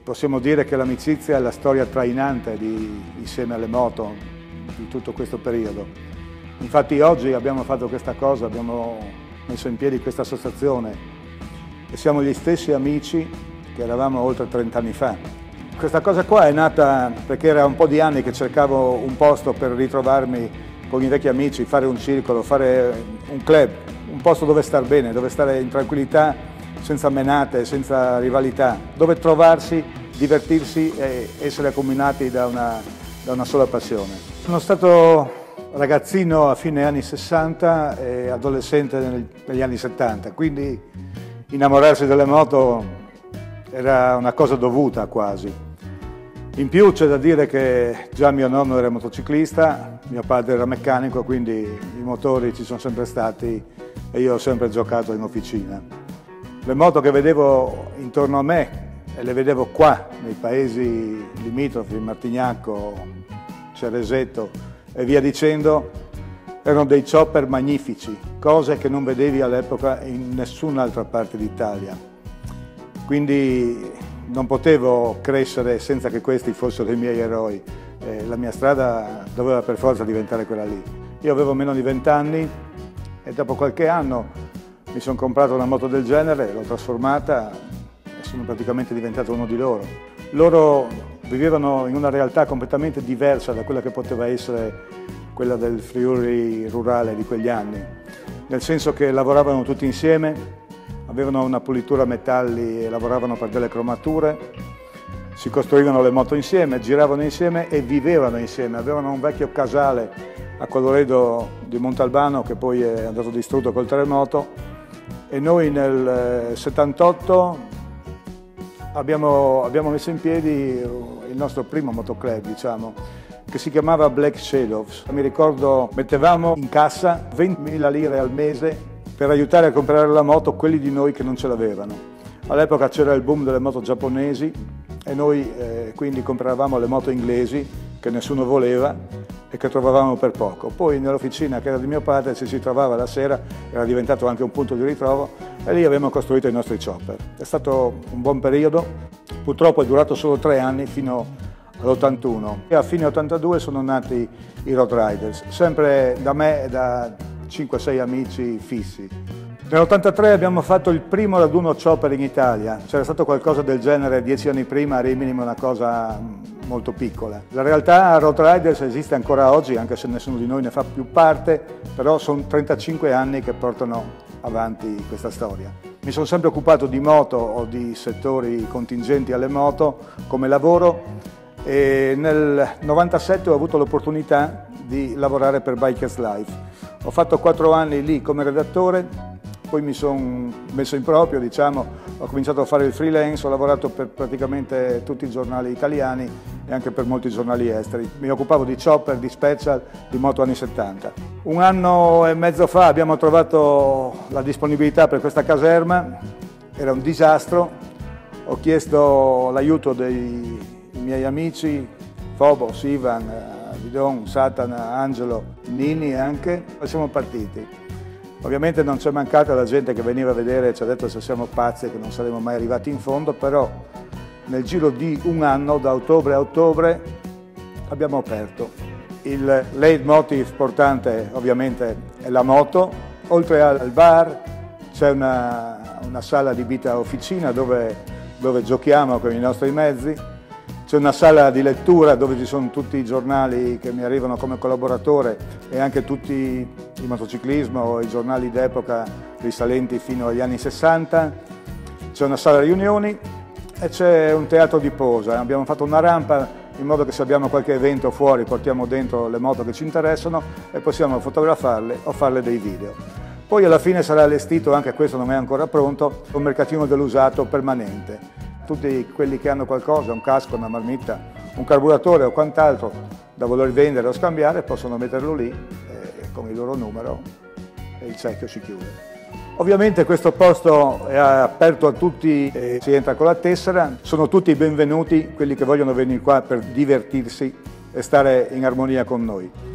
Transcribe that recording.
Possiamo dire che l'amicizia è la storia trainante insieme alle moto di tutto questo periodo. Infatti oggi abbiamo fatto questa cosa, abbiamo messo in piedi questa associazione e siamo gli stessi amici che eravamo oltre 30 anni fa. Questa cosa qua è nata perché era un po' di anni che cercavo un posto per ritrovarmi con i vecchi amici, fare un circolo, fare un club, un posto dove star bene, dove stare in tranquillità, senza menate, senza rivalità, dove trovarsi, divertirsi e essere accomunati da una sola passione. Sono stato ragazzino a fine anni 60 e adolescente negli anni 70, quindi innamorarsi delle moto era una cosa dovuta quasi. In più c'è da dire che già mio nonno era motociclista, mio padre era meccanico, quindi i motori ci sono sempre stati e io ho sempre giocato in officina. Le moto che vedevo intorno a me e le vedevo qua, nei paesi limitrofi, Martignacco, Ceresetto e via dicendo, erano dei chopper magnifici, cose che non vedevi all'epoca in nessun'altra parte d'Italia. Quindi non potevo crescere senza che questi fossero i miei eroi. La mia strada doveva per forza diventare quella lì. Io avevo meno di 20 anni e dopo qualche anno mi sono comprato una moto del genere, l'ho trasformata e sono praticamente diventato uno di loro. Loro vivevano in una realtà completamente diversa da quella che poteva essere quella del Friuli rurale di quegli anni, nel senso che lavoravano tutti insieme, avevano una pulitura a metalli e lavoravano per delle cromature, si costruivano le moto insieme, giravano insieme e vivevano insieme. Avevano un vecchio casale a Colloredo di Montalbano che poi è andato distrutto col terremoto e noi nel 78 abbiamo messo in piedi il nostro primo motoclub, diciamo, che si chiamava Black Shadows. Mi ricordo mettevamo in cassa 20.000 lire al mese per aiutare a comprare la moto quelli di noi che non ce l'avevano. All'epoca c'era il boom delle moto giapponesi e noi quindi compravamo le moto inglesi che nessuno voleva e che trovavamo per poco. Poi nell'officina che era di mio padre ci si trovava la sera, era diventato anche un punto di ritrovo e lì abbiamo costruito i nostri chopper. È stato un buon periodo, purtroppo è durato solo 3 anni fino all'81 e a fine 82 sono nati i Road Riders, sempre da me e da 5-6 amici fissi. Nell'83 abbiamo fatto il primo raduno chopper in Italia, c'era stato qualcosa del genere 10 anni prima a Rimini, una cosa molto piccola. La realtà Road Riders esiste ancora oggi, anche se nessuno di noi ne fa più parte, però sono 35 anni che portano avanti questa storia. Mi sono sempre occupato di moto o di settori contingenti alle moto come lavoro e nel 97 ho avuto l'opportunità di lavorare per Bikers Life. Ho fatto 4 anni lì come redattore, poi mi sono messo in proprio, diciamo, ho cominciato a fare il freelance, ho lavorato per praticamente tutti i giornali italiani e anche per molti giornali esteri. Mi occupavo di chopper, di special, di moto anni 70. 1 anno e mezzo fa abbiamo trovato la disponibilità per questa caserma, era un disastro, ho chiesto l'aiuto dei miei amici, Phobos, Ivan, Vidon, Satana, Angelo, Nini anche, e siamo partiti. Ovviamente non c'è mancata la gente che veniva a vedere e ci ha detto se siamo pazzi e che non saremmo mai arrivati in fondo, però nel giro di 1 anno, da ottobre a ottobre, abbiamo aperto. Il leitmotiv portante ovviamente è la moto, oltre al bar c'è una sala di vita officina dove giochiamo con i nostri mezzi. C'è una sala di lettura dove ci sono tutti i giornali che mi arrivano come collaboratore e anche tutti il motociclismo, i giornali d'epoca risalenti fino agli anni 60. C'è una sala riunioni e c'è un teatro di posa. Abbiamo fatto una rampa in modo che se abbiamo qualche evento fuori portiamo dentro le moto che ci interessano e possiamo fotografarle o farle dei video. Poi alla fine sarà allestito, anche questo non è ancora pronto, un mercatino dell'usato permanente. Tutti quelli che hanno qualcosa, un casco, una marmitta, un carburatore o quant'altro da voler vendere o scambiare possono metterlo lì con il loro numero e il cerchio si chiude. Ovviamente questo posto è aperto a tutti, si entra con la tessera, sono tutti benvenuti quelli che vogliono venire qua per divertirsi e stare in armonia con noi.